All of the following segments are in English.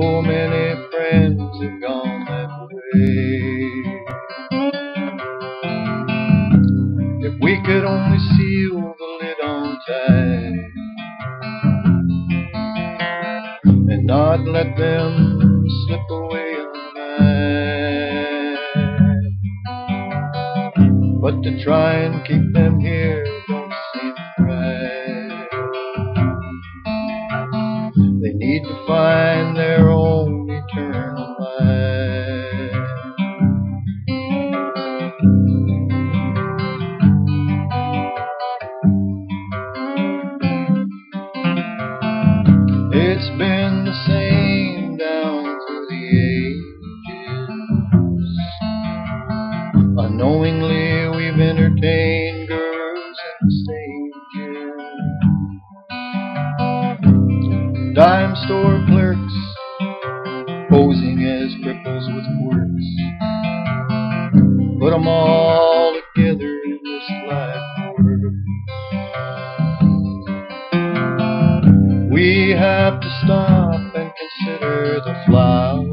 So many friends have gone that way. If we could only seal the lid on tight and not let them slip away in the night, but to try and keep them here don't seem right. They need to find their own eternal life. It's been the same down through the ages. Unknowingly we've entertained girls and sages, dime store clerks posing as cripples with quirks. Put 'em all together in this life work. We have to stop and consider the flowers.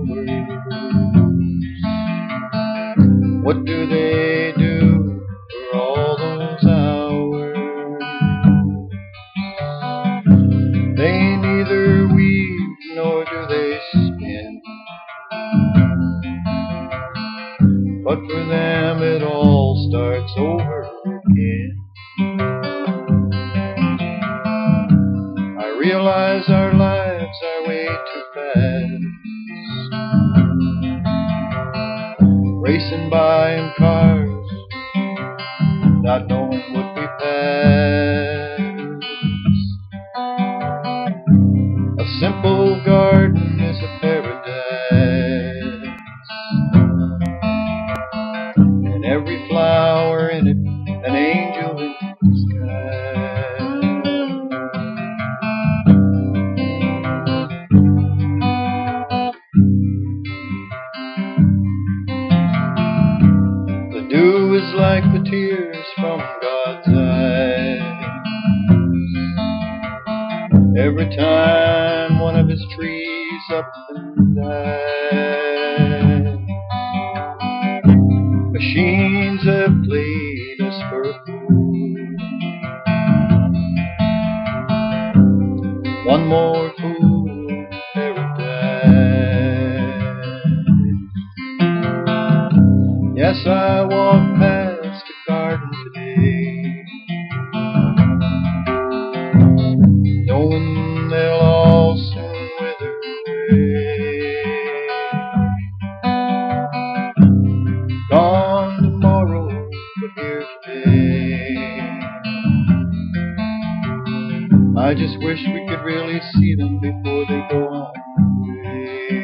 What do they do for all those hours? They neither weave nor do they spin, but for them it all starts over again. I realize our lives are way too fast, racing by in cars, not knowing what we pass. A simple garden is a paradise, and every flower in it an angel in disguise. The dew is like the tears from God's eyes. Every time one of his trees up and died, machines have played us for a fool. One more fool in paradise. Yes, I walked past a garden today, knowing they'll all soon wither away. Gone tomorrow, but here today. I just wish we could really see them before they go on away.